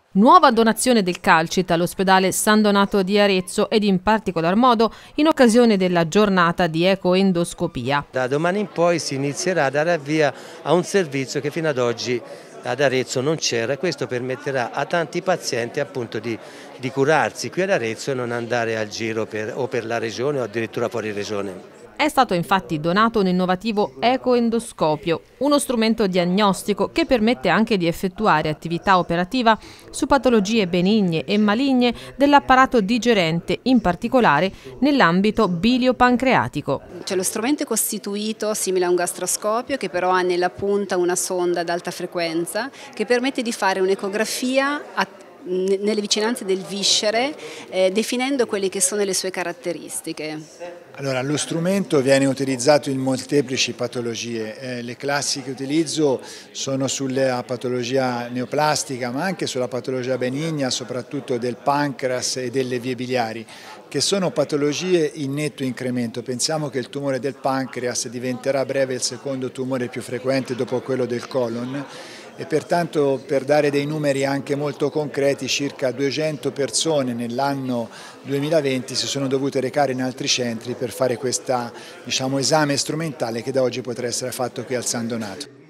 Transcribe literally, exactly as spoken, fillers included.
Nuova donazione del calcit all'ospedale San Donato di Arezzo ed in particolar modo in occasione della giornata di ecoendoscopia. Da domani in poi si inizierà a dare avvia a un servizio che fino ad oggi ad Arezzo non c'era e questo permetterà a tanti pazienti appunto di, di curarsi qui ad Arezzo e non andare al giro per, o per la regione o addirittura fuori regione. È stato infatti donato un innovativo ecoendoscopio, uno strumento diagnostico che permette anche di effettuare attività operativa su patologie benigne e maligne dell'apparato digerente, in particolare nell'ambito biliopancreatico. Cioè, lo strumento è costituito simile a un gastroscopio che però ha nella punta una sonda ad alta frequenza che permette di fare un'ecografia nelle vicinanze del viscere, eh, definendo quelle che sono le sue caratteristiche. Allora, lo strumento viene utilizzato in molteplici patologie, eh, le classi che utilizzo sono sulla patologia neoplastica ma anche sulla patologia benigna, soprattutto del pancreas e delle vie biliari, che sono patologie in netto incremento. Pensiamo che il tumore del pancreas diventerà a breve il secondo tumore più frequente dopo quello del colon. E pertanto, per dare dei numeri anche molto concreti, circa duecento persone nell'anno duemilaventi si sono dovute recare in altri centri per fare questo, diciamo, esame strumentale che da oggi potrà essere fatto qui al San Donato.